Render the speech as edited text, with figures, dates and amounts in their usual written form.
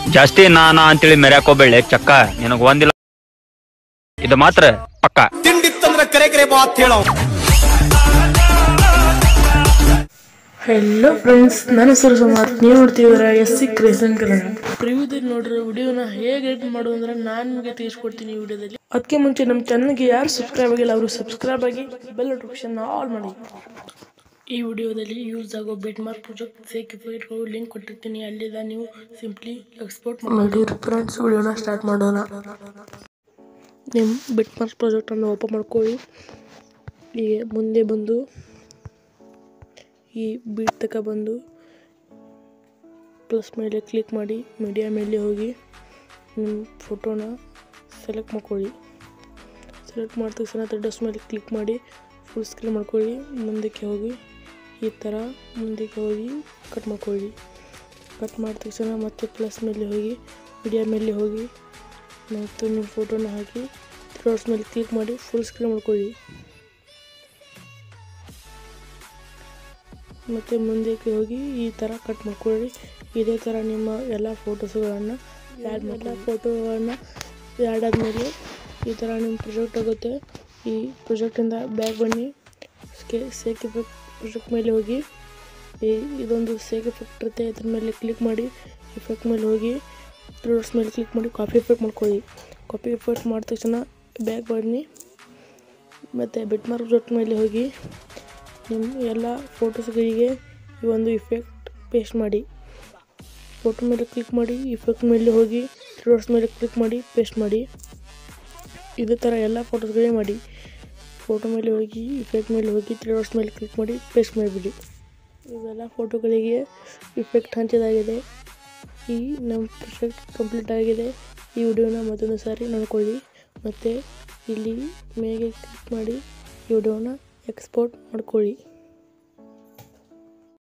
ಜಾಸ್ತಿ ನಾನಾ ಅಂತೇಳಿ ಮೆರ್ಯಾಕ್ ಹೋಗ್ಬೇಳೆ ಚಕ್ಕ, ನಿನಗ್ ಒಂದಿಲ್ಲ ಇದು ಮಾತ್ರ ಪಕ್ಕ. ತಿಂಡಿತ್ತಂದ್ರೆ ಕರೆ ಕರೆ ಬಾ ಅಂತ ಹೇಳೋ. ಹೆಲೋ ಫ್ರೆಂಡ್ಸ್, ನನ್ನ ಹೆಸರು ಸುಮಾರ್. ನೀವು ನೋಡ್ತಿದ್ದೀರಾ SC ಕ್ರೇಜನ್ ಕನ್ನಡ. ಪ್ರಿವ್ಯೂದಲ್ಲಿ ನೋಡಿರೋ ವಿಡಿಯೋನ ಹೇಗೆ ಎಡಿಟ್ ಮಾಡೋದು ಅಂದ್ರೆ ನಾನು ನಿಮಗೆ ತಿಳಿಸ್ಕೊಡ್ತೀನಿ ಈ ವಿಡಿಯೋದಲ್ಲಿ. ಅದಕ್ಕೆ ಮುಂಚೆ ನಮ್ಮ ಚಾನಲ್ಗೆ ಯಾರು ಸಬ್ಸ್ಕ್ರೈಬ್ ಆಗಿಲ್ಲ ಅವರು ಸಬ್ಸ್ಕ್ರೈಬ್ ಆಗಿ ಬೆಲ್ ನೋಟಿಫಿಕೇಶನ್ ಆಲ್ ಮಾಡಿ. ಈ ವಿಡಿಯೋದಲ್ಲಿ ಯೂಸ್ ಆಗೋ ಬಿಟ್ಮಾರ್ಕ್ ಪ್ರಾಜೆಕ್ಟ್ ಫೇಕ್ ಎಫೆಕ್ಟ್ಗಳು ಲಿಂಕ್ ಕೊಟ್ಟಿರ್ತೀನಿ, ಅಲ್ಲಿಂದ ನೀವು ಸಿಂಪ್ಲಿ ಎಕ್ಸ್ಪೋರ್ಟ್ ಮಾಡಿ. ಫ್ರೆಂಡ್ಸ್, ವಿಡಿಯೋನ ಸ್ಟಾರ್ಟ್ ಮಾಡೋಣ. ನಿಮ್ಮ ಬಿಟ್ಮಾರ್ಕ್ ಪ್ರಾಜೆಕ್ಟನ್ನು ಓಪನ್ ಮಾಡ್ಕೊಳ್ಳಿ. ಹೀಗೆ ಮುಂದೆ ಬಂದು ಈ ಬೀಟ್ ತಕ ಬಂದು ಪ್ಲಸ್ ಮೇಲೆ ಕ್ಲಿಕ್ ಮಾಡಿ ಮೀಡಿಯಾ ಮೇಲೆ ಹೋಗಿ ನಿಮ್ಮ ಫೋಟೋನ ಸೆಲೆಕ್ಟ್ ಮಾಡ್ಕೊಳ್ಳಿ. ಸೆಲೆಕ್ಟ್ ಮಾಡಿದ ತಕ್ಷಣ ಡಸ್ಟ್ ಮೇಲೆ ಕ್ಲಿಕ್ ಮಾಡಿ ಫುಲ್ ಸ್ಕ್ರೀನ್ ಮಾಡ್ಕೊಳ್ಳಿ. ಮುಂದಕ್ಕೆ ಹೋಗಿ ಈ ಥರ ಮುಂದಕ್ಕೆ ಹೋಗಿ ಕಟ್ ಮಾಡ್ಕೊಳ್ಳಿ. ಕಟ್ ಮಾಡಿದ ತಕ್ಷಣ ಮತ್ತೆ ಪ್ಲಸ್ ಮೇಲೆ ಹೋಗಿ ಮೀಡಿಯಾ ಮೇಲೆ ಹೋಗಿ ಮತ್ತು ನಿಮ್ಮ ಫೋಟೋನ ಹಾಕಿ ಡಸ್ಟ್ ಮೇಲೆ ಕ್ಲಿಕ್ ಮಾಡಿ ಫುಲ್ ಸ್ಕ್ರೀನ್ ಮಾಡ್ಕೊಳ್ಳಿ. ಮತ್ತು ಮುಂದಕ್ಕೆ ಹೋಗಿ ಈ ಥರ ಕಟ್ ಮಾಡ್ಕೊಳ್ಳಿ. ಇದೇ ಥರ ನಿಮ್ಮ ಎಲ್ಲ ಫೋಟೋಸ್ಗಳನ್ನು ಆ್ಯಡ್ ಆದಮೇಲೆ ಈ ಥರ ನಿಮ್ಮ ಪ್ರಾಜೆಕ್ಟ್ ಆಗುತ್ತೆ. ಈ ಪ್ರಾಜೆಕ್ಟಿಂದ ಬ್ಯಾಕ್ ಬನ್ನಿ. ಸೇಕ್ ಎಫೆಕ್ಟ್ ಪ್ರಾಜೆಕ್ಟ್ ಮೇಲೆ ಹೋಗಿ ಇದೊಂದು ಸೇಕ್ ಎಫೆಕ್ಟ್ ಇರುತ್ತೆ, ಇದ್ರ ಮೇಲೆ ಕ್ಲಿಕ್ ಮಾಡಿ ಎಫೆಕ್ಟ್ ಮೇಲೆ ಹೋಗಿ ಡಾಟ್ಸ್ ಮೇಲೆ ಕ್ಲಿಕ್ ಮಾಡಿ ಕಾಪಿ ಎಫೆಕ್ಟ್ ಮಾಡ್ಕೊಳ್ಳಿ. ಕಾಪಿ ಎಫೆಕ್ಟ್ ಮಾಡಿದ ತಕ್ಷಣ ಬ್ಯಾಕ್ ಬನ್ನಿ ಮತ್ತು ಬಿಟ್ಮಾರ್ಕ್ ಪ್ರಾಜೆಕ್ಟ್ ಮೇಲೆ ಹೋಗಿ ನಿಮ್ಮ ಎಲ್ಲ ಫೋಟೋಸ್ಗಳಿಗೆ ಈ ಒಂದು ಇಫೆಕ್ಟ್ ಪೇಸ್ಟ್ ಮಾಡಿ. ಫೋಟೋ ಮೇಲೆ ಕ್ಲಿಕ್ ಮಾಡಿ ಇಫೆಕ್ಟ್ ಮೇಲೆ ಹೋಗಿ ಡಾಟ್ಸ್ ಮೇಲೆ ಕ್ಲಿಕ್ ಮಾಡಿ ಪೇಸ್ಟ್ ಮಾಡಿ. ಇದೇ ಥರ ಎಲ್ಲ ಫೋಟೋಸ್ಗಳಿಗೆ ಮಾಡಿ. ಫೋಟೋ ಮೇಲೆ ಹೋಗಿ ಇಫೆಕ್ಟ್ ಮೇಲೆ ಹೋಗಿ ಡಾಟ್ಸ್ ಮೇಲೆ ಕ್ಲಿಕ್ ಮಾಡಿ ಪೇಸ್ಟ್ ಮಾಡಿಬಿಡಿ. ಇವೆಲ್ಲ ಫೋಟೋಗಳಿಗೆ ಇಫೆಕ್ಟ್ ಹಂಚಿದಾಗಿದೆ. ಈ ನಮ್ಮ ಪ್ರಾಜೆಕ್ಟ್ ಕಂಪ್ಲೀಟ್ ಆಗಿದೆ. ಈ ವಿಡಿಯೋನ ಮತ್ತೊಂದು ಸಾರಿ ನೋಡ್ಕೊಳ್ಳಿ ಮತ್ತು ಇಲ್ಲಿ ಮೇಗೆ ಕ್ಲಿಕ್ ಮಾಡಿ ಈ ವಿಡಿಯೋನ ಎಕ್ಸ್ಪೋರ್ಟ್ ಮಾಡ್ಕೊಳ್ಳಿ.